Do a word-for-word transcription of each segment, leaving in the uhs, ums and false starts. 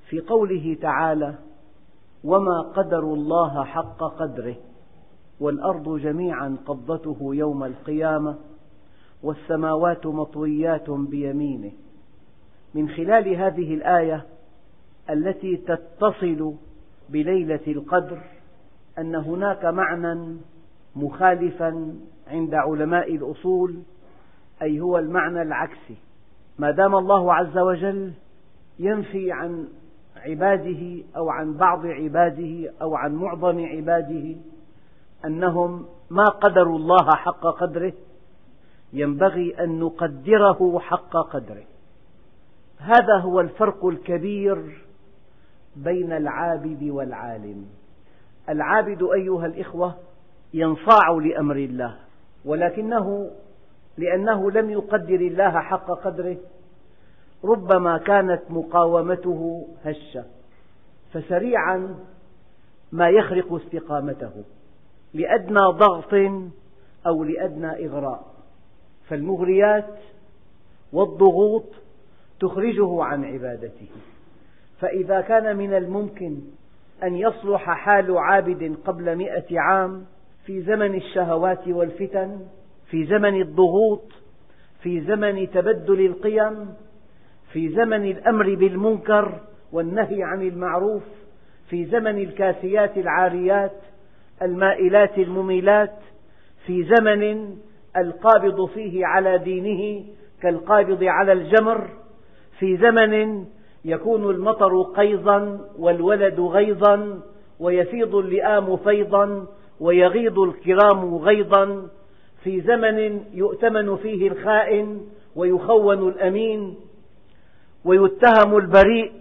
في قوله تعالى: وما قدروا الله حق قدره والأرض جميعا قبضته يوم القيامة والسماوات مطويات بيمينه. من خلال هذه الآية التي تتصل بليلة القدر أن هناك معنى مخالفا عند علماء الأصول، أي هو المعنى العكسي. ما دام الله عز وجل ينفي عن عباده أو عن بعض عباده أو عن معظم عباده أنهم ما قدروا الله حق قدره، ينبغي أن نقدره حق قدره. هذا هو الفرق الكبير بين العابد والعالم. العابد أيها الإخوة ينصاع لأمر الله، ولكنه لأنه لم يقدر الله حق قدره ربما كانت مقاومته هشة، فسريعا ما يخرق استقامته لأدنى ضغط أو لأدنى إغراء. فالمغريات والضغوط تخرجه عن عبادته. فإذا كان من الممكن أن يصلح حال عابد قبل مئة عام في زمن الشهوات والفتن، في زمن الضغوط، في زمن تبدل القيم، في زمن الأمر بالمنكر والنهي عن المعروف، في زمن الكاسيات العاريات المائلات المميلات، في زمن القابض فيه على دينه كالقابض على الجمر، في زمن يكون المطر قيظا والولد غيظا ويفيض اللئام فيضا ويغيض الكرام غيظا، في زمن يؤتمن فيه الخائن ويخون الأمين ويتهم البريء.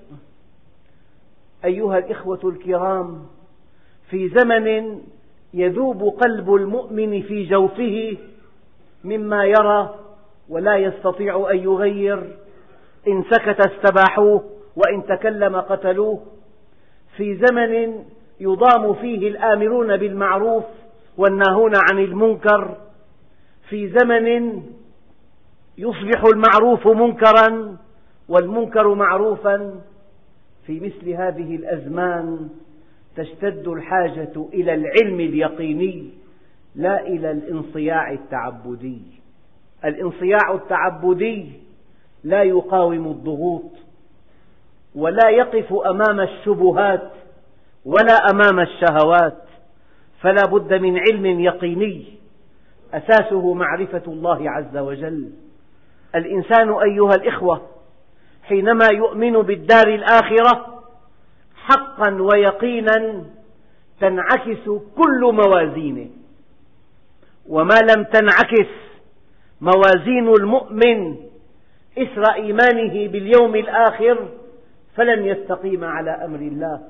أيها الإخوة الكرام، في زمن يذوب قلب المؤمن في جوفه مما يرى ولا يستطيع أن يغير، إن سكت استباحوه وإن تكلم قتلوه، في زمن يضام فيه الآمرون بالمعروف والناهون عن المنكر، في زمن يصبح المعروف منكرا والمنكر معروفا. في مثل هذه الأزمان تشتد الحاجة إلى العلم اليقيني لا إلى الانصياع التعبدي. الانصياع التعبدي لا يقاوم الضغوط ولا يقف أمام الشبهات ولا أمام الشهوات، فلا بد من علم يقيني أساسه معرفة الله عز وجل. الإنسان أيها الإخوة حينما يؤمن بالدار الآخرة حقا ويقينا تنعكس كل موازينه، وما لم تنعكس موازين المؤمن إثر إيمانه باليوم الآخر فلن يستقيم على أمر الله.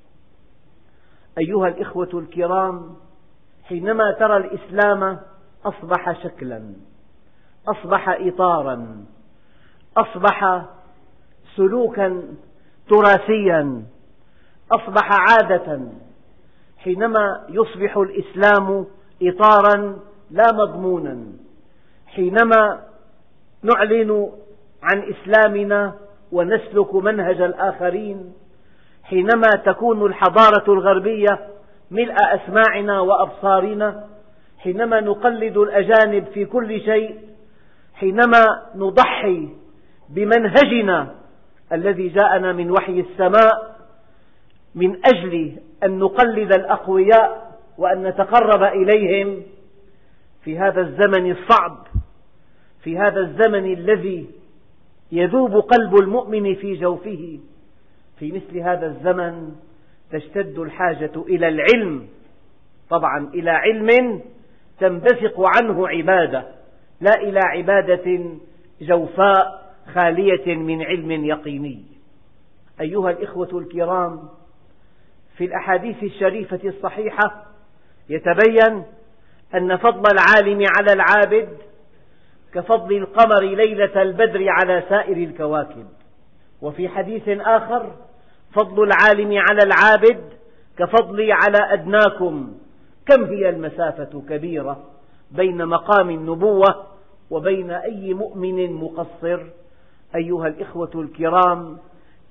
أيها الإخوة الكرام، حينما ترى الإسلام أصبح شكلا، أصبح إطارا، أصبح سلوكا تراثيا، أصبح عادة، حينما يصبح الإسلام إطارا لا مضمونا، حينما نعلن عن إسلامنا ونسلك منهج الآخرين، حينما تكون الحضارة الغربية ملء أسماعنا وأبصارنا، حينما نقلد الأجانب في كل شيء، حينما نضحي بمنهجنا الذي جاءنا من وحي السماء من أجل أن نقلد الأقوياء وأن نتقرب إليهم، في هذا الزمن الصعب، في هذا الزمن الذي يذوب قلب المؤمن في جوفه، في مثل هذا الزمن تشتد الحاجة إلى العلم، طبعا إلى علم تنبثق عنه عبادة، لا إلى عبادة جوفاء خالية من علم يقيني. أيها الإخوة الكرام، في الأحاديث الشريفة الصحيحة يتبين أن فضل العالم على العابد كفضل القمر ليلة البدر على سائر الكواكب. وفي حديث آخر: فضل العالم على العابد كفضلي على أدناكم. كم هي المسافة كبيرة بين مقام النبوة وبين أي مؤمن مقصر. أيها الإخوة الكرام،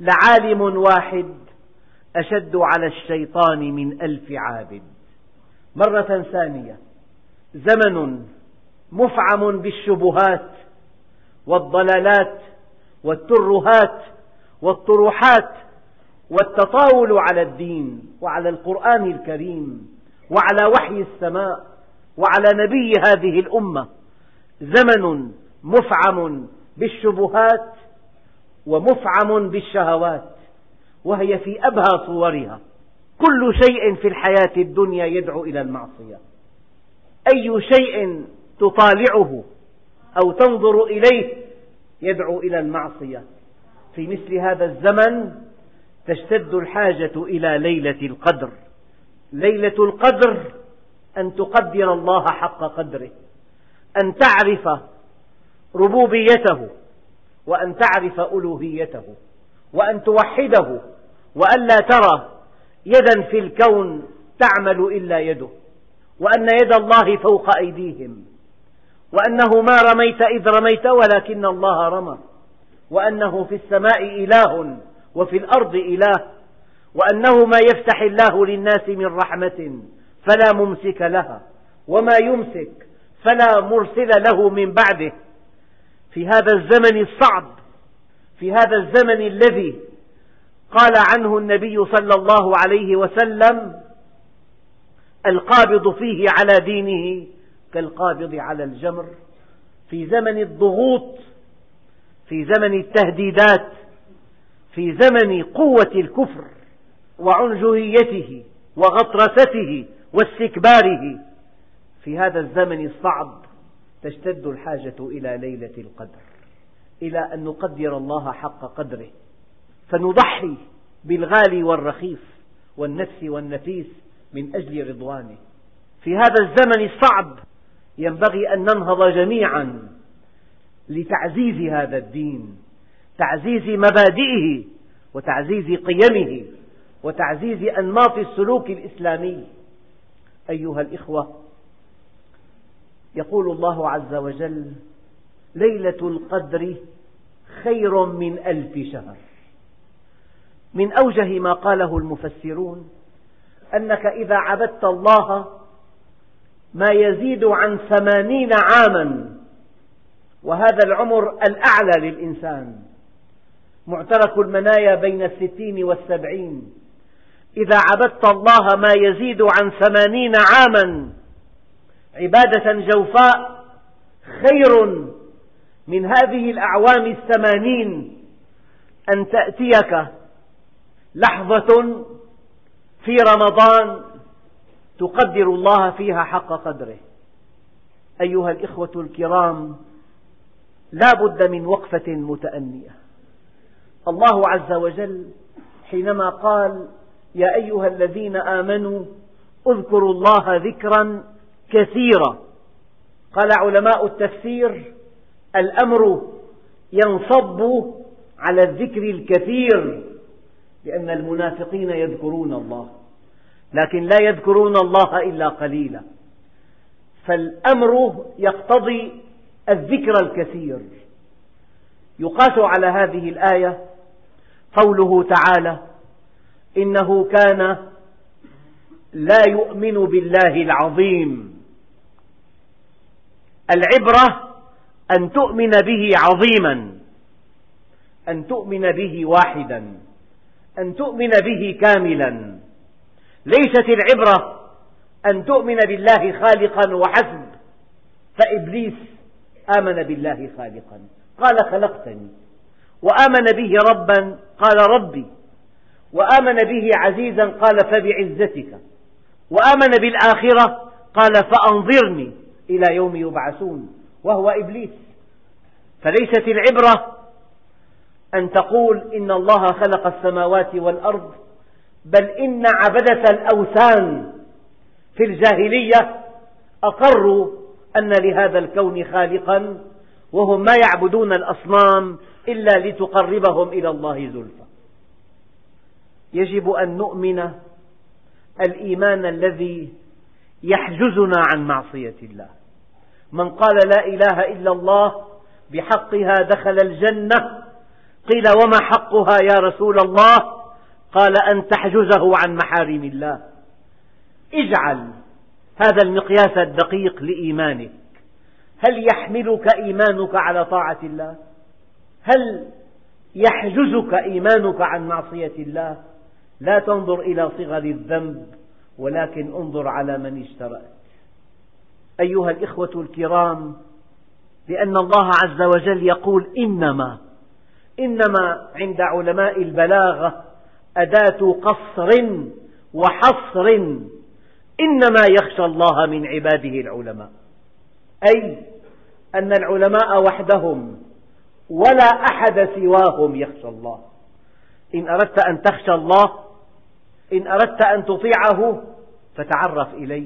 لعالم واحد أشد على الشيطان من ألف عابد. مرة ثانية، زمن مفعم بالشبهات والضلالات والترهات والطروحات والتطاول على الدين وعلى القرآن الكريم وعلى وحي السماء وعلى نبي هذه الأمة. زمن مفعم بالشبهات ومفعم بالشهوات، وهي في أبهى صورها. كل شيء في الحياة الدنيا يدعو إلى المعصية. أي شيء تطالعه أو تنظر إليه يدعو إلى المعصية. في مثل هذا الزمن تشتد الحاجة إلى ليلة القدر. ليلة القدر أن تقدر الله حق قدره، أن تعرف ربوبيته، وأن تعرف ألوهيته، وأن توحده، وألا ترى يدا في الكون تعمل إلا يده، وأن يد الله فوق أيديهم، وأنه ما رميت إذ رميت ولكن الله رمى، وأنه في السماء إله وفي الأرض إله، وأنه ما يفتح الله للناس من رحمة فلا ممسك لها، وما يمسك فلا مرسل له من بعده. في هذا الزمن الصعب، في هذا الزمن الذي قال عنه النبي صلى الله عليه وسلم: القابض فيه على دينه كالقابض على الجمر. في زمن الضغوط، في زمن التهديدات، في زمن قوة الكفر وعنجهيته وغطرسته واستكباره، في هذا الزمن الصعب تشتد الحاجة إلى ليلة القدر، إلى أن نقدر الله حق قدره، فنضحي بالغالي والرخيص والنفس والنفيس من أجل رضوانه. في هذا الزمن الصعب ينبغي أن ننهض جميعا لتعزيز هذا الدين، تعزيز مبادئه وتعزيز قيمه وتعزيز أنماط السلوك الإسلامي. أيها الإخوة، يقول الله عز وجل: ليلة القدر خير من ألف شهر. من أوجه ما قاله المفسرون أنك إذا عبدت الله ما يزيد عن ثمانين عاما، وهذا العمر الأعلى للإنسان، معترك المنايا بين الستين والسبعين. إذا عبدت الله ما يزيد عن ثمانين عاما عبادة جوفاء خير من هذه الأعوام الثمانين أن تأتيك لحظة في رمضان تقدر الله فيها حق قدره. أيها الإخوة الكرام، لا بد من وقفة متأنية. الله عز وجل حينما قال: يا أيها الذين آمنوا اذكروا الله ذكرا كثيرا، قال علماء التفسير: الأمر ينصب على الذكر الكثير، لأن المنافقين يذكرون الله لكن لا يذكرون الله إلا قليلا، فالأمر يقتضي الذكر الكثير. يقاس على هذه الآية قوله تعالى: إنه كان لا يؤمن بالله العظيم. العبرة أن تؤمن به عظيما، أن تؤمن به واحدا، أن تؤمن به كاملا. ليست العبرة أن تؤمن بالله خالقا وحسب، فإبليس آمن بالله خالقا قال: خلقتني، وآمن به ربا قال: ربي، وآمن به عزيزا قال: فبعزتك، وآمن بالآخرة قال: فأنظرني إلى يوم يبعثون، وهو إبليس. فليست العبرة أن تقول إن الله خلق السماوات والأرض، بل إن عبدة الأوثان في الجاهلية أقروا أن لهذا الكون خالقا، وهم ما يعبدون الأصنام إلا لتقربهم إلى الله زلفى. يجب أن نؤمن الإيمان الذي يحجزنا عن معصية الله. من قال لا إله إلا الله بحقها دخل الجنة، قيل وما حقها يا رسول الله؟ قال أن تحجزه عن محارم الله. اجعل هذا المقياس الدقيق لإيمانك. هل يحملك إيمانك على طاعة الله؟ هل يحجزك إيمانك عن معصية الله؟ لا تنظر إلى صغر الذنب، ولكن انظر على من اشترأت. أيها الإخوة الكرام، لأن الله عز وجل يقول إنما إنما عند علماء البلاغة أداة قصر وحصر، إنما يخشى الله من عباده العلماء، أي أن العلماء وحدهم ولا أحد سواهم يخشى الله. إن أردت أن تخشى الله، إن أردت أن تطيعه، فتعرف إليه.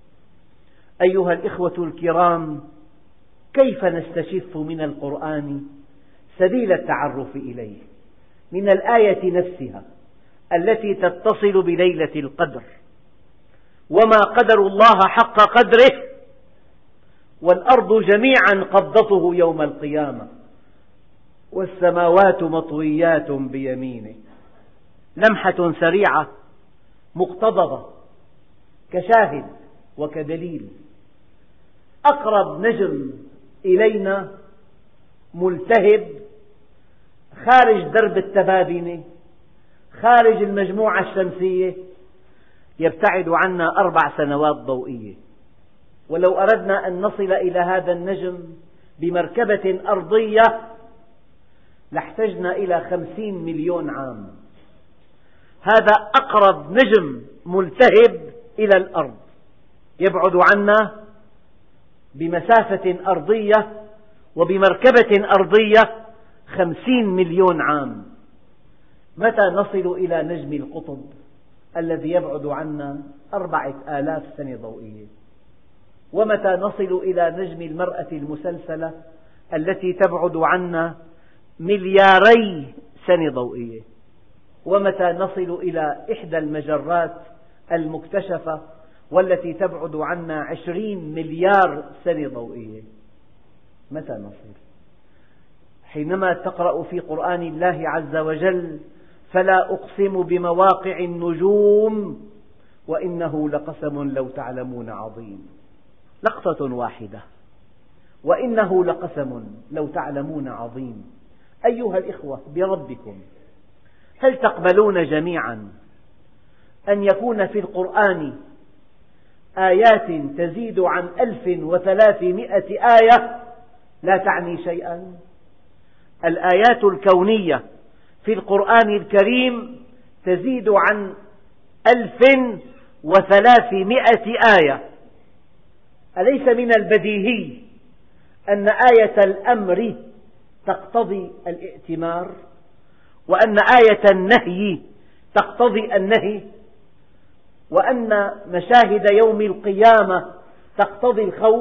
أيها الإخوة الكرام، كيف نستشف من القرآن سبيل التعرف إليه؟ من الآية نفسها التي تتصل بليلة القدر: وما قدر الله حق قدره والأرض جميعا قبضته يوم القيامة والسماوات مطويات بيمينه. لمحة سريعة مقتضبة كشاهد وكدليل. أقرب نجم إلينا ملتهب خارج درب التبابنة، خارج المجموعة الشمسية، يبتعد عنا أربع سنوات ضوئية. ولو أردنا أن نصل إلى هذا النجم بمركبة أرضية لاحتجنا إلى خمسين مليون عام. هذا أقرب نجم ملتهب إلى الأرض، يبعد عنا بمسافة أرضية وبمركبة أرضية خمسين مليون عام. متى نصل إلى نجم القطب الذي يبعد عنا أربعة آلاف سنة ضوئية؟ ومتى نصل إلى نجم المرأة المسلسلة التي تبعد عنا ملياري سنة ضوئية؟ ومتى نصل إلى إحدى المجرات المكتشفة والتي تبعد عنا عشرين مليار سنة ضوئية؟ متى نصل؟ حينما تقرأ في قرآن الله عز وجل: فلا أقسم بمواقع النجوم وإنه لقسم لو تعلمون عظيم، لقطة واحدة، وإنه لقسم لو تعلمون عظيم. أيها الإخوة بربكم، هل تقبلون جميعا أن يكون في القرآن آيات تزيد عن ألف وثلاثمائة آية لا تعني شيئا؟ الآيات الكونية في القرآن الكريم تزيد عن ألف وثلاثمائة آية. أليس من البديهي أن آية الأمر تقتضي الائتمار، وأن آية النهي تقتضي النهي، وأن مشاهد يوم القيامة تقتضي الخوف،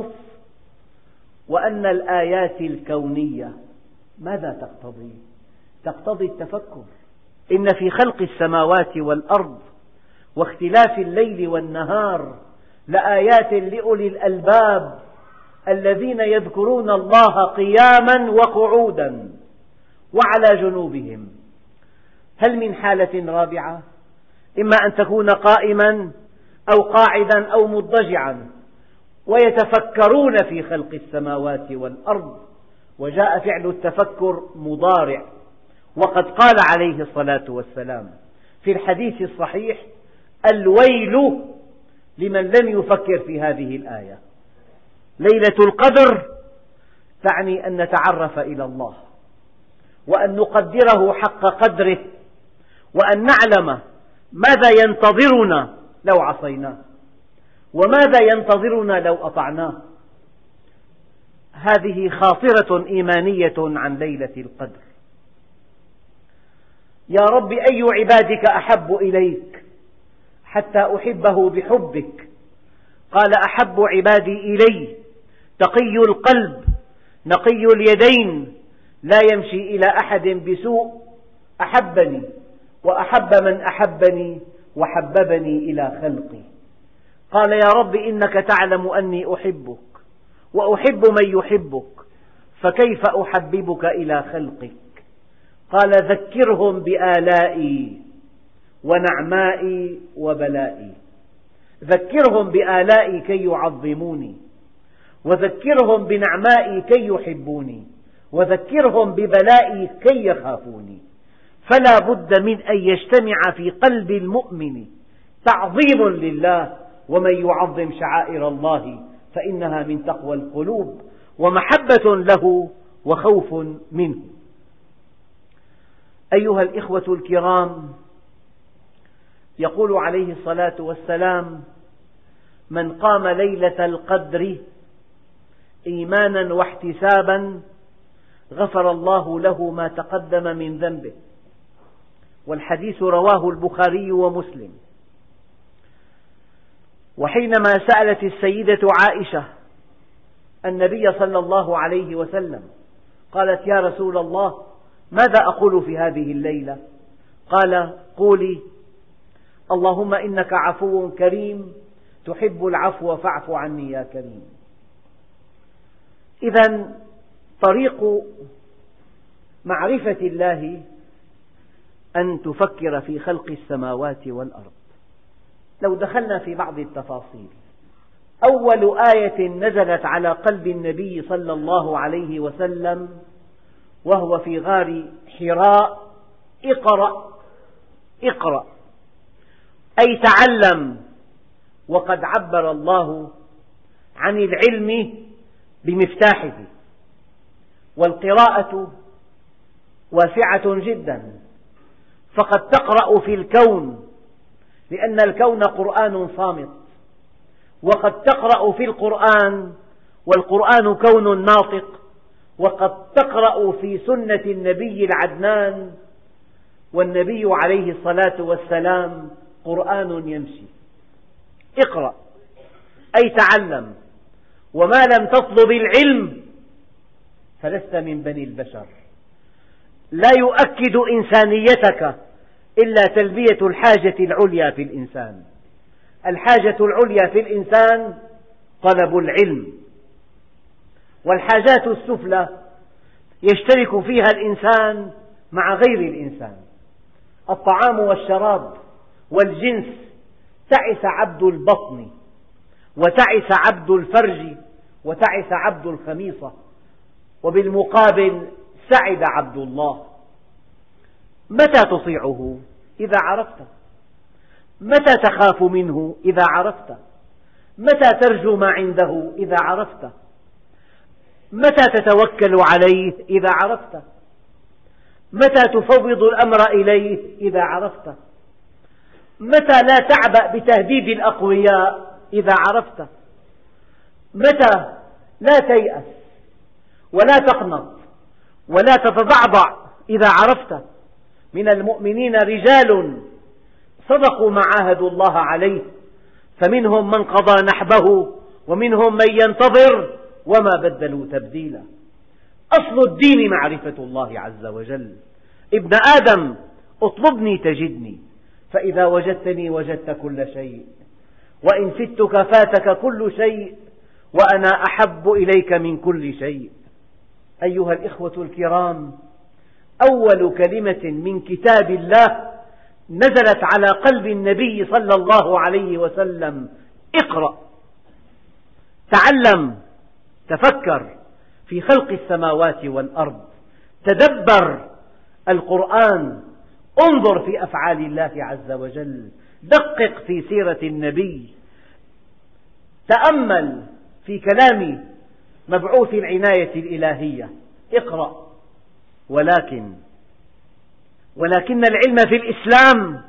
وأن الآيات الكونية ماذا تقتضي؟ تقتضي التفكر. إن في خلق السماوات والأرض واختلاف الليل والنهار لآيات لأولي الألباب الذين يذكرون الله قياما وقعودا وعلى جنوبهم. هل من حالة رابعة؟ إما أن تكون قائما أو قاعدا أو مضطجعا ويتفكرون في خلق السماوات والأرض، وجاء فعل التفكر مضارع. وقد قال عليه الصلاة والسلام في الحديث الصحيح: الويل لمن لم يفكر في هذه الآية. ليلة القدر تعني أن نتعرف إلى الله، وأن نقدره حق قدره، وأن نعلم ماذا ينتظرنا لو عصيناه، وماذا ينتظرنا لو أطعناه. هذه خاطرة إيمانية عن ليلة القدر. يا رب أي عبادك أحب إليك حتى أحبه بحبك؟ قال: أحب عبادي إلي تقي القلب نقي اليدين لا يمشي إلى أحد بسوء أحبني وأحب من أحبني وحببني إلى خلقي. قال: يا رب إنك تعلم أني أحبك وأحب من يحبك، فكيف أحببك إلى خلقك؟ قال ذكرهم بآلائي ونعمائي وبلائي. ذكرهم بآلائي كي يعظموني، وذكرهم بنعمائي كي يحبوني، وذكرهم ببلائي كي يخافوني. فلا بد من أن يجتمع في قلب المؤمن تعظيم لله، ومن يعظم شعائر الله فإنها من تقوى القلوب، ومحبة له وخوف منه. أيها الإخوة الكرام، يقول عليه الصلاة والسلام: من قام ليلة القدر إيمانا واحتسابا غفر الله له ما تقدم من ذنبه. والحديث رواه البخاري ومسلم. وحينما سألت السيدة عائشة النبي صلى الله عليه وسلم قالت: يا رسول الله، ماذا أقول في هذه الليلة؟ قال: قولي: اللهم إنك عفو كريم تحب العفو فاعف عني يا كريم. إذن طريق معرفة الله أن تفكر في خلق السماوات والأرض. لو دخلنا في بعض التفاصيل، أول آية نزلت على قلب النبي صلى الله عليه وسلم وهو في غار حراء: اقرأ اقرأ، أي تعلم. وقد عبر الله عن العلم بمفتاحه، والقراءة واسعة جدا، فقد تقرأ في الكون لأن الكون قرآن صامت، وقد تقرأ في القرآن والقرآن كون ناطق، وقد تقرأ في سنة النبي العدنان والنبي عليه الصلاة والسلام قرآن يمشي. اقرأ أي تعلم، وما لم تطلب العلم فلست من بني البشر. لا يؤكد إنسانيتك إلا تلبية الحاجة العليا في الإنسان. الحاجة العليا في الإنسان طلب العلم، والحاجات السفلى يشترك فيها الإنسان مع غير الإنسان. الطعام والشراب والجنس تعس عبد البطن، وتعس عبد الفرج، وتعس عبد الخميصة، وبالمقابل سعد عبد الله. متى تطيعه؟ إذا عرفت. متى تخاف منه؟ إذا عرفت. متى ترجو ما عنده؟ إذا عرفت. متى تتوكل عليه؟ إذا عرفت. متى تفوض الأمر إليه؟ إذا عرفت. متى لا تعبأ بتهديد الأقوياء؟ إذا عرفت. متى لا تيأس ولا تقنط ولا تتضعضع؟ إذا عرفت. من المؤمنين رجال صدقوا ما عاهدوا الله عليه، فمنهم من قضى نحبه ومنهم من ينتظر وما بدلوا تبديلا. أصل الدين معرفة الله عز وجل. ابن آدم اطلبني تجدني، فإذا وجدتني وجدت كل شيء، وإن فتك فاتك كل شيء، وأنا أحب إليك من كل شيء. أيها الإخوة الكرام، أول كلمة من كتاب الله نزلت على قلب النبي صلى الله عليه وسلم: اقرأ. تعلم، تفكر في خلق السماوات والأرض، تدبر القرآن، انظر في أفعال الله عز وجل، دقق في سيرة النبي، تأمل في كلام مبعوث العناية الإلهية. اقرأ. ولكن ولكن العلم في الإسلام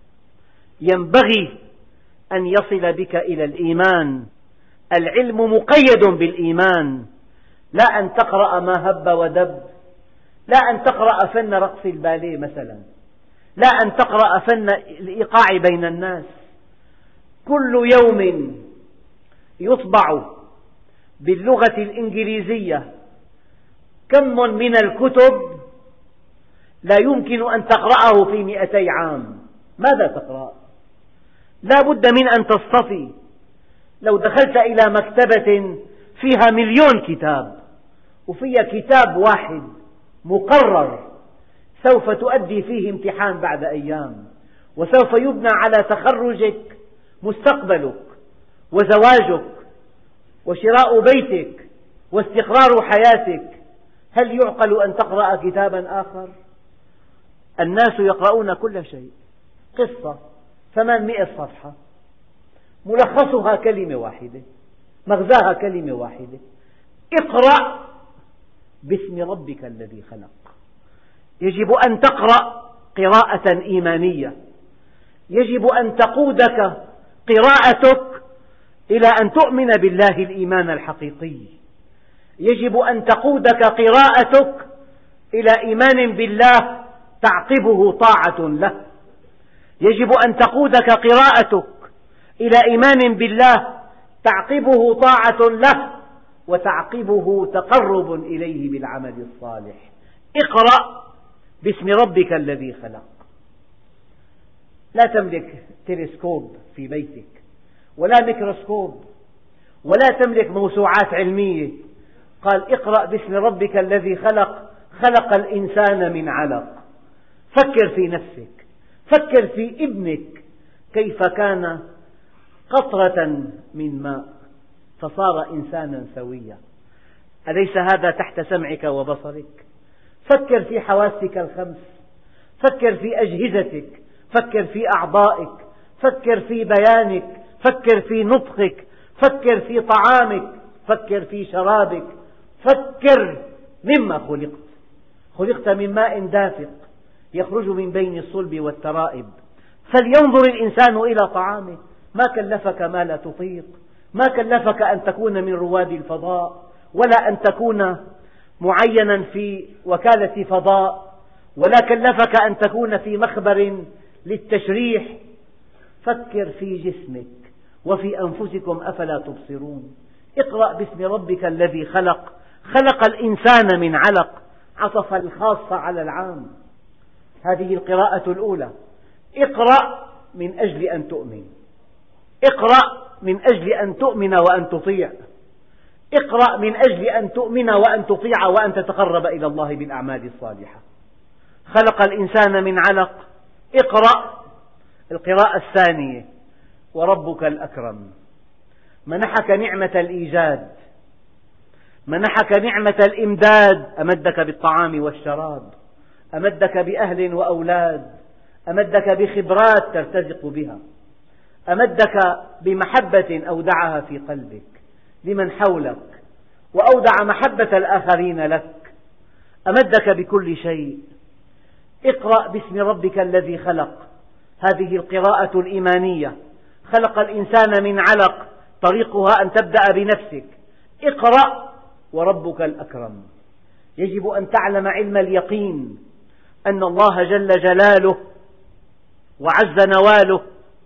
ينبغي أن يصل بك إلى الإيمان. العلم مقيد بالإيمان، لا أن تقرأ ما هب ودب، لا أن تقرأ فن رقص الباليه مثلا، لا أن تقرأ فن الإيقاع بين الناس. كل يوم يطبع باللغة الإنجليزية كم من الكتب لا يمكن أن تقرأه في مئتي عام. ماذا تقرأ؟ لا بد من أن تصطفي. لو دخلت إلى مكتبة فيها مليون كتاب وفيها كتاب واحد مقرر سوف تؤدي فيه امتحان بعد أيام، وسوف يبنى على تخرجك مستقبلك وزواجك وشراء بيتك واستقرار حياتك. هل يعقل أن تقرأ كتابا آخر؟ الناس يقرؤون كل شيء. قصة ثمانمئة صفحة ملخصها كلمة واحدة، مغزاها كلمة واحدة: اقرأ باسم ربك الذي خلق. يجب أن تقرأ قراءة إيمانية، يجب أن تقودك قراءتك إلى أن تؤمن بالله الإيمان الحقيقي، يجب أن تقودك قراءتك إلى إيمان بالله تعقبه طاعة له، يجب أن تقودك قراءتك إلى إيمان بالله تعقبه طاعة له وتعقبه تقرب إليه بالعمل الصالح. اقرأ باسم ربك الذي خلق. لا تملك تلسكوب في بيتك ولا ميكروسكوب ولا تملك موسوعات علمية. قال: اقرأ باسم ربك الذي خلق، خلق الإنسان من علق. فكر في نفسك، فكر في ابنك كيف كان قطرة من ماء فصار إنسانا سويا. أليس هذا تحت سمعك وبصرك؟ فكر في حواسك الخمس، فكر في أجهزتك، فكر في أعضائك، فكر في بيانك، فكر في نطقك، فكر في طعامك، فكر في شرابك، فكر مما خلقت. خلقت من ماء دافق يخرج من بين الصلب والترائب. فلينظر الإنسان إلى طعامه. ما كلفك ما لا تطيق، ما كلفك أن تكون من رواد الفضاء، ولا أن تكون معينا في وكالة فضاء، ولا كلفك أن تكون في مخبر للتشريح. فكر في جسمك وفي أنفسكم أفلا تبصرون. اقرأ باسم ربك الذي خلق، خلق الإنسان من علق. عطف الخاص على العام. هذه القراءة الأولى. اقرأ من أجل أن تؤمن، اقرأ من أجل أن تؤمن وأن تطيع، اقرأ من أجل أن تؤمن وأن تطيع وأن تتقرب إلى الله بالأعمال الصالحة. خلق الإنسان من علق. اقرأ القراءة الثانية: وربك الأكرم. منحك نعمة الإيجاد، منحك نعمة الإمداد، أمدك بالطعام والشراب، أمدك بأهل وأولاد، أمدك بخبرات ترتزق بها، أمدك بمحبة أودعها في قلبك لمن حولك، وأودع محبة الآخرين لك، أمدك بكل شيء. اقرأ باسم ربك الذي خلق. هذه القراءة الإيمانية. خلق الإنسان من علق، طريقها أن تبدأ بنفسك. اقرأ وربك الأكرم. يجب أن تعلم علم اليقين أن الله جل جلاله وعز نواله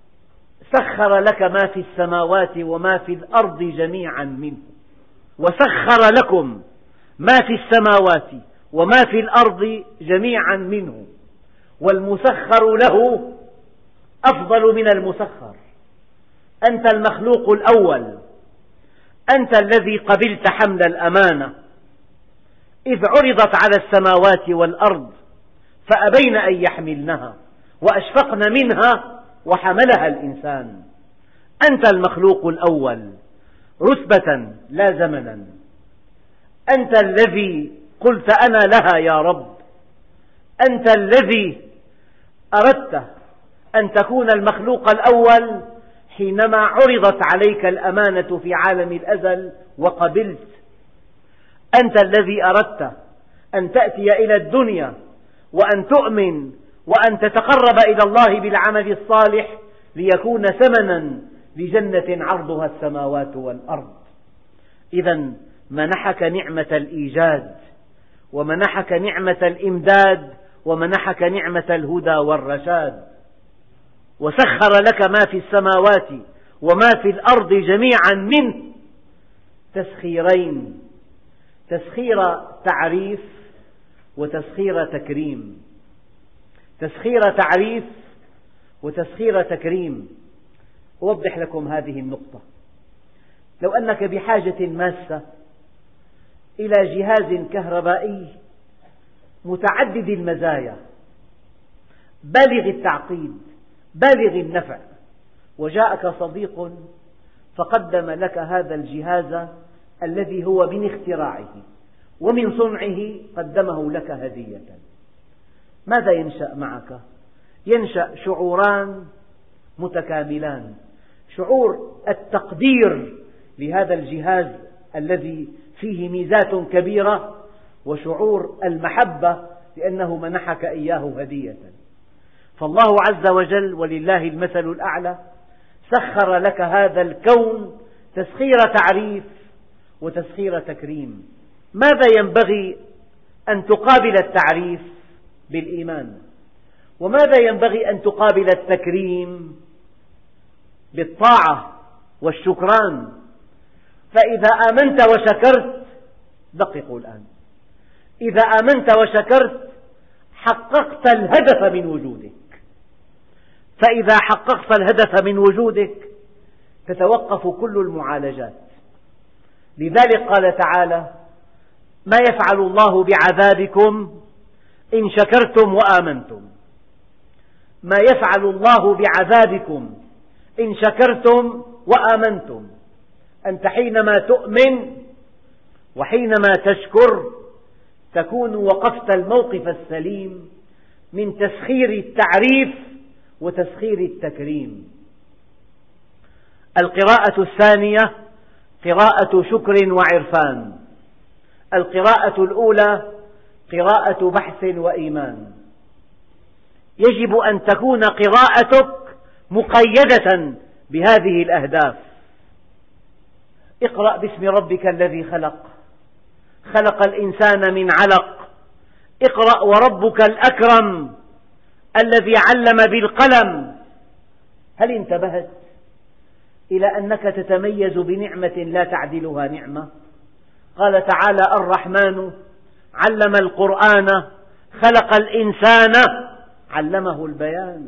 سخر لك ما في السماوات وما في الأرض جميعا منه، وسخر لكم ما في السماوات وما في الأرض جميعا منه، والمسخر له أفضل من المسخر. أنت المخلوق الأول، أنت الذي قبلت حمل الأمانة إذ عرضت على السماوات والأرض فأبين أن يحملنها وأشفقن منها وحملها الإنسان. أنت المخلوق الأول رتبة لا زمنا. أنت الذي قلت أنا لها يا رب. أنت الذي أردت أن تكون المخلوق الأول حينما عرضت عليك الأمانة في عالم الأزل وقبلت. أنت الذي أردت أن تأتي إلى الدنيا وأن تؤمن وأن تتقرب إلى الله بالعمل الصالح ليكون ثمنا لجنة عرضها السماوات والأرض. إذا منحك نعمة الإيجاد، ومنحك نعمة الإمداد، ومنحك نعمة الهدى والرشاد، وسخر لك ما في السماوات وما في الأرض جميعا منه تسخيرين: تسخير تعريف وتسخير تكريم. تسخير تعريف وتسخير تكريم. أوضح لكم هذه النقطة. لو أنك بحاجة ماسة إلى جهاز كهربائي متعدد المزايا، بالغ التعقيد، بالغ النفع، وجاءك صديق فقدم لك هذا الجهاز الذي هو من اختراعه ومن صنعه، قدمه لك هدية. ماذا ينشأ معك؟ ينشأ شعوران متكاملان: شعور التقدير لهذا الجهاز الذي فيه ميزات كبيرة، وشعور المحبة لأنه منحك إياه هدية. فالله عز وجل ولله المثل الأعلى سخر لك هذا الكون تسخير تعريف وتسخير تكريم. ماذا ينبغي أن تقابل التعريف؟ بالإيمان. وماذا ينبغي أن تقابل التكريم؟ بالطاعة والشكران. فإذا آمنت وشكرت، دققوا الآن، إذا آمنت وشكرت حققت الهدف من وجودك. فإذا حققت الهدف من وجودك تتوقف كل المعالجات. لذلك قال تعالى: ما يفعل الله بعذابكم إن شكرتم وآمنتم. ما يفعل الله بعذابكم إن شكرتم وآمنتم. أنت حينما تؤمن وحينما تشكر تكون وقفت الموقف السليم من تسخير التعريف وتسخير التكريم. القراءة الثانية قراءة شكر وعرفان. القراءة الأولى قراءة بحث وإيمان. يجب أن تكون قراءتك مقيدة بهذه الأهداف. اقرأ باسم ربك الذي خلق، خلق الإنسان من علق. اقرأ وربك الأكرم الذي علم بالقلم. هل انتبهت إلى أنك تتميز بنعمة لا تعدلها نعمة؟ قال تعالى: الرحمن علم القرآن خلق الإنسان علمه البيان.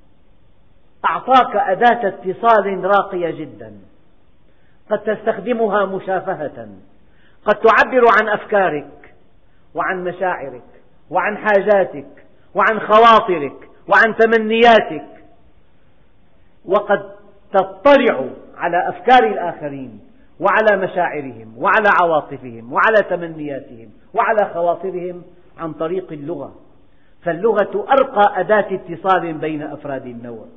أعطاك أداة اتصال راقية جدا، قد تستخدمها مشافهة، قد تعبر عن أفكارك وعن مشاعرك وعن حاجاتك وعن خواطرك وعن تمنياتك، وقد تطلع على أفكار الآخرين وعلى مشاعرهم وعلى عواطفهم وعلى تمنياتهم وعلى خواطرهم عن طريق اللغة. فاللغة أرقى أداة اتصال بين أفراد النوع.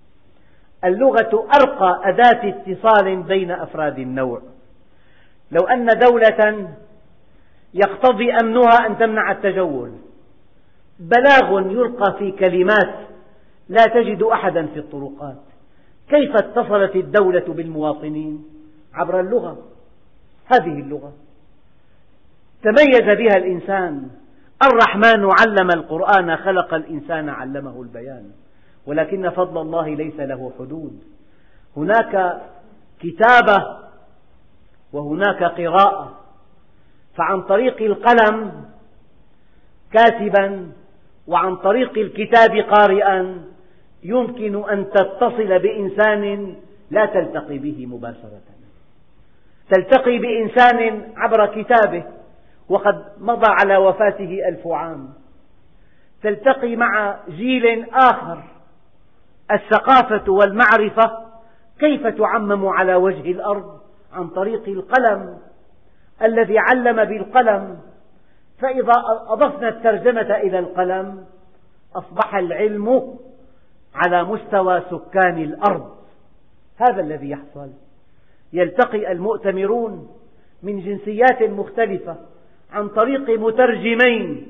اللغة أرقى أداة اتصال بين أفراد النوع. لو أن دولة يقتضي أمنها أن تمنع التجول، بلاغ يلقى في كلمات لا تجد أحدا في الطرقات، كيف اتصلت الدولة بالمواطنين؟ عبر اللغة. هذه اللغة تميز بها الإنسان. الرحمن علم القرآن خلق الإنسان علمه البيان. ولكن فضل الله ليس له حدود. هناك كتابة وهناك قراءة. فعن طريق القلم كاتبا وعن طريق الكتاب قارئا يمكن أن تتصل بإنسان لا تلتقي به مباشرة. تلتقي بإنسان عبر كتابه وقد مضى على وفاته ألف عام. تلتقي مع جيل آخر. الثقافة والمعرفة كيف تعمم على وجه الأرض؟ عن طريق القلم الذي علم بالقلم. فإذا أضفنا الترجمة إلى القلم أصبح العلم على مستوى سكان الأرض. هذا الذي يحصل. يلتقي المؤتمرون من جنسيات مختلفة عن طريق مترجمين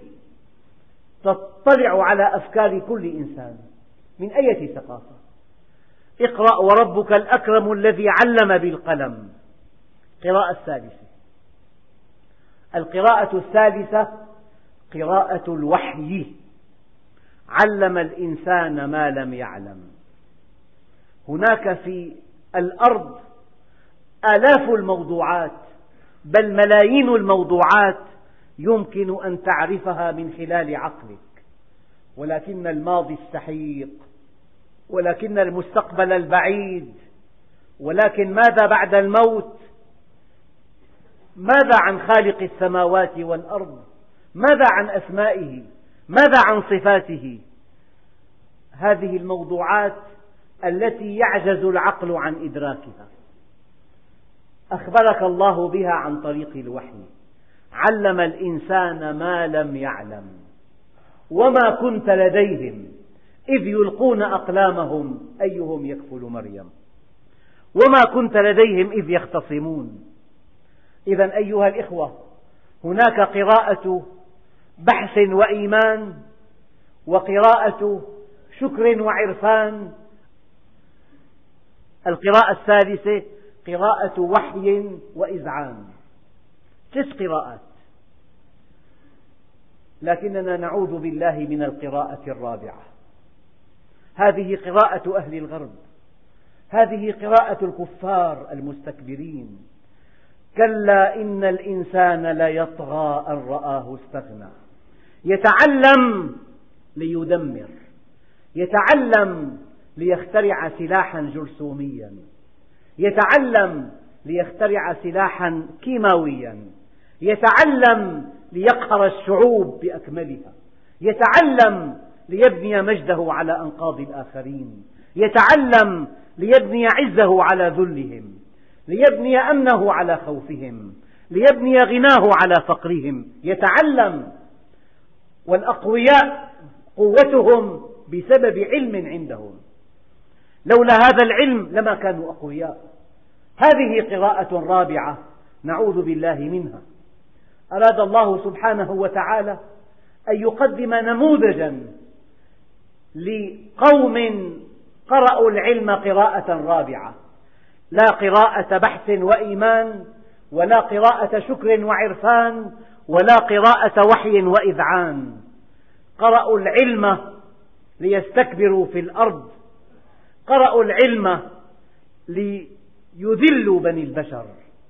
تطلع على أفكار كل إنسان من أي ثقافة. اقرأ وربك الأكرم الذي علم بالقلم. القراءة الثالثة. القراءة الثالثة قراءة الوحي. علم الإنسان ما لم يعلم. هناك في الأرض آلاف الموضوعات بل ملايين الموضوعات يمكن أن تعرفها من خلال عقلك، ولكن الماضي السحيق، ولكن المستقبل البعيد، ولكن ماذا بعد الموت؟ ماذا عن خالق السماوات والأرض؟ ماذا عن أسمائه؟ ماذا عن صفاته؟ هذه الموضوعات التي يعجز العقل عن إدراكها أخبرك الله بها عن طريق الوحي. علم الإنسان ما لم يعلم وما كنت لديهم إذ يلقون أقلامهم أيهم يكفل مريم وما كنت لديهم إذ يختصمون. إذن أيها الإخوة، هناك قراءة بحث وإيمان وقراءة شكر وعرفان. القراءة الثالثة قراءة وحي وإذعان، ثلاث قراءات، لكننا نعوذ بالله من القراءة الرابعة. هذه قراءة أهل الغرب، هذه قراءة الكفار المستكبرين. كلا إن الإنسان ليطغى أن رآه استغنى. يتعلم ليدمر، يتعلم ليخترع سلاحا جرثوميا، يتعلم ليخترع سلاحا كيماويا، يتعلم ليقهر الشعوب بأكملها، يتعلم ليبني مجده على أنقاض الآخرين، يتعلم ليبني عزه على ذلهم، ليبني أمنه على خوفهم، ليبني غناه على فقرهم. يتعلم، والأقوياء قوتهم بسبب علم عندهم، لولا هذا العلم لما كانوا أقوياء. هذه قراءة رابعة نعوذ بالله منها. أراد الله سبحانه وتعالى أن يقدم نموذجا لقوم قرأوا العلم قراءة رابعة، لا قراءة بحث وإيمان، ولا قراءة شكر وعرفان، ولا قراءة وحي وإذعان. قرأوا العلم ليستكبروا في الأرض، قرأوا العلم ليذلوا بني البشر.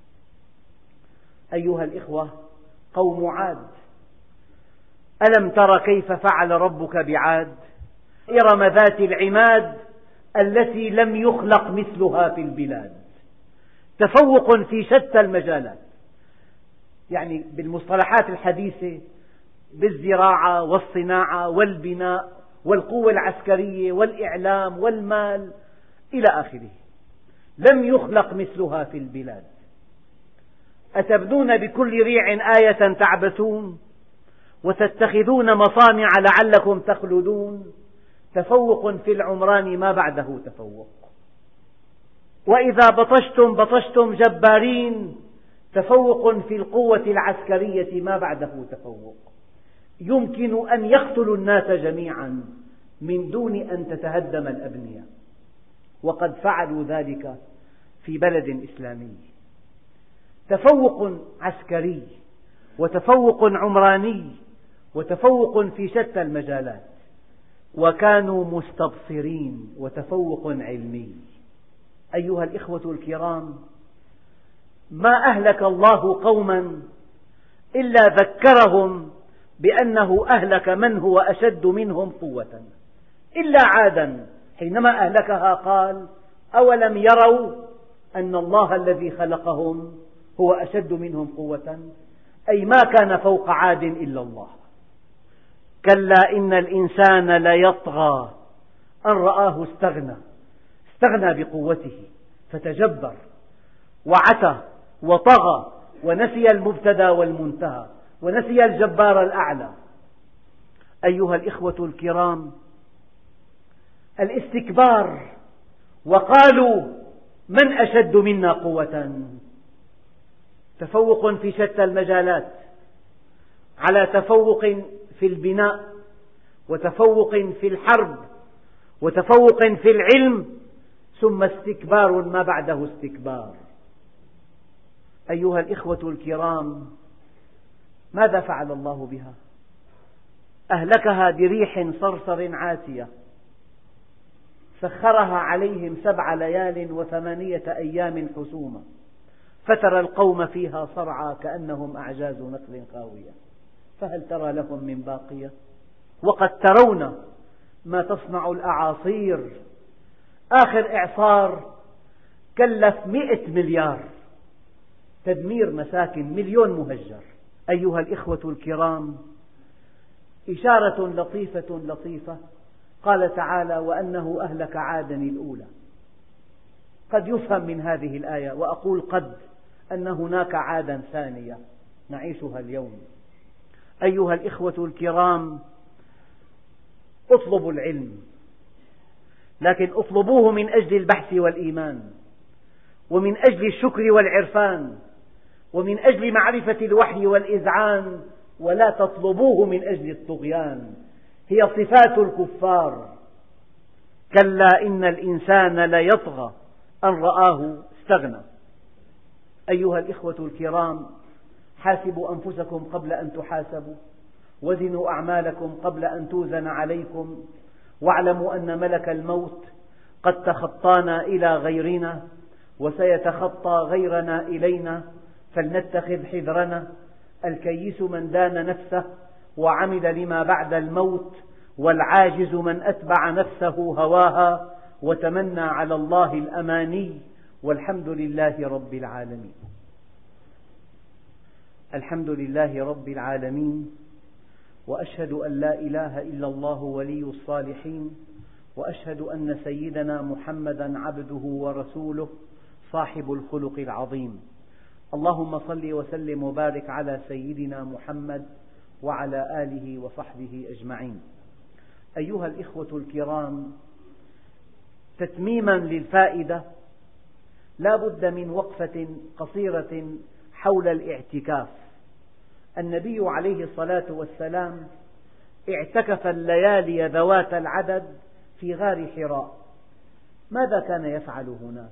أيها الإخوة، قوم عاد، ألم تر كيف فعل ربك بعاد؟ إرم ذات العماد التي لم يخلق مثلها في البلاد. تفوق في شتى المجالات، يعني بالمصطلحات الحديثة، بالزراعة والصناعة والبناء والقوة العسكرية والإعلام والمال إلى آخره، لم يخلق مثلها في البلاد. أتبنون بكل ريع آية تعبثون وتتخذون مصانع لعلكم تخلدون. تفوق في العمران ما بعده تفوق. وإذا بطشتم بطشتم جبارين. تفوق في القوة العسكرية ما بعده تفوق. يمكن أن يقتلوا الناس جميعا من دون أن تتهدم الأبنية، وقد فعلوا ذلك في بلد إسلامي. تفوق عسكري وتفوق عمراني وتفوق في شتى المجالات، وكانوا مستبصرين، وتفوق علمي. أيها الإخوة الكرام، ما أهلك الله قوما إلا ذكرهم بأنه أهلك من هو أشد منهم قوة، إلا عادا حينما أهلكها قال: أولم يروا أن الله الذي خلقهم هو أشد منهم قوة، أي ما كان فوق عاد إلا الله. كلا إن الإنسان ليطغى أن رآه استغنى، استغنى بقوته فتجبر وعتى وطغى ونسي المبتدأ والمنتهى ونسي الجبار الأعلى. أيها الإخوة الكرام، الاستكبار، وقالوا من أشد منا قوة. تفوق في شتى المجالات، على تفوق في البناء، وتفوق في الحرب، وتفوق في العلم، ثم استكبار ما بعده استكبار. أيها الإخوة الكرام، ماذا فعل الله بها؟ أهلكها بريح صرصر عاتية سخرها عليهم سبع ليال وثمانية أيام حسوما، فترى القوم فيها صرعى كأنهم أعجاز نخل خاوية، فهل ترى لهم من باقية؟ وقد ترون ما تصنع الأعاصير. آخر إعصار كلف مئة مليار، تدمير مساكن، مليون مهجر. أيها الإخوة الكرام، إشارة لطيفة لطيفة، قال تعالى: وأنه أهلك عادا الأولى. قد يفهم من هذه الآية، وأقول قد، أن هناك عادا ثانية نعيشها اليوم. أيها الإخوة الكرام، اطلبوا العلم، لكن اطلبوه من أجل البحث والإيمان، ومن أجل الشكر والعرفان، ومن أجل معرفة الوحي والإذعان، ولا تطلبوه من أجل الطغيان. هي صفات الكفار. كلا إن الإنسان ليطغى أن رآه استغنى. أيها الإخوة الكرام، حاسبوا أنفسكم قبل أن تحاسبوا، وزنوا أعمالكم قبل أن توزن عليكم، واعلموا أن ملك الموت قد تخطانا إلى غيرنا، وسيتخطى غيرنا إلينا، فلنتخذ حذرنا. الكيس من دان نفسه وعمل لما بعد الموت، والعاجز من أتبع نفسه هواها وتمنى على الله الأماني، والحمد لله رب العالمين. الحمد لله رب العالمين، وأشهد أن لا إله إلا الله ولي الصالحين، وأشهد أن سيدنا محمدا عبده ورسوله صاحب الخلق العظيم. اللهم صل وسلم وبارك على سيدنا محمد وعلى آله وصحبه أجمعين. أيها الإخوة الكرام، تتميما للفائدة، لا بد من وقفة قصيرة حول الاعتكاف. النبي عليه الصلاة والسلام اعتكف الليالي ذوات العدد في غار حراء. ماذا كان يفعل هناك؟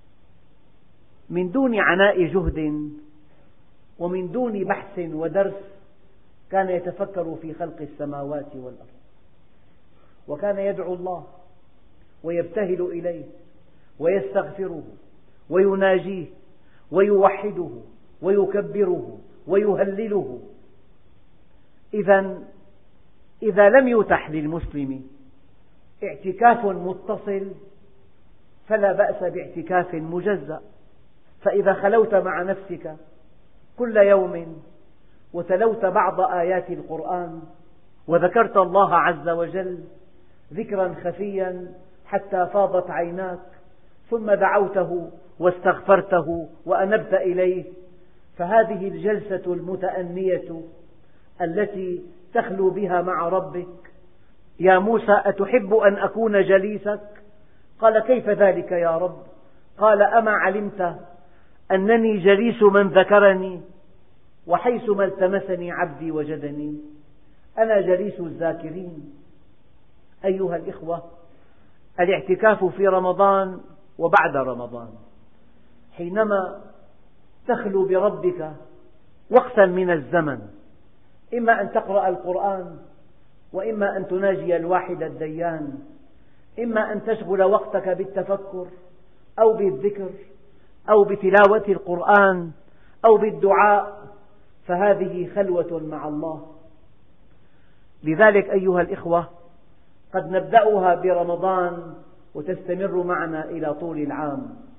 من دون عناء جهد ومن دون بحث ودرس، كان يتفكر في خلق السماوات والأرض، وكان يدعو الله ويبتهل إليه ويستغفره ويناجيه ويوحده ويكبره ويهلله. إذا إذا لم يتح للمسلم اعتكاف متصل، فلا بأس باعتكاف مجزأ. فإذا خلوت مع نفسك كل يوم وتلوت بعض آيات القرآن وذكرت الله عز وجل ذكرا خفيا حتى فاضت عيناك، ثم دعوته واستغفرته وأنبت إليه، فهذه الجلسة المتأنية التي تخلو بها مع ربك. يا موسى أتحب أن أكون جليسك؟ قال: كيف ذلك يا رب؟ قال: أما علمت أنني جليس من ذكرني، وحيثما التمسني عبدي وجدني. أنا جليس الذاكرين. أيها الإخوة، الاعتكاف في رمضان وبعد رمضان، حينما تخلو بربك وقتا من الزمن، إما أن تقرأ القرآن، وإما أن تناجي الواحد الديان، إما أن تشغل وقتك بالتفكر أو بالذكر أو بتلاوة القرآن أو بالدعاء، فهذه خلوة مع الله. لذلك أيها الإخوة، قد نبدأها برمضان وتستمر معنا إلى طول العام.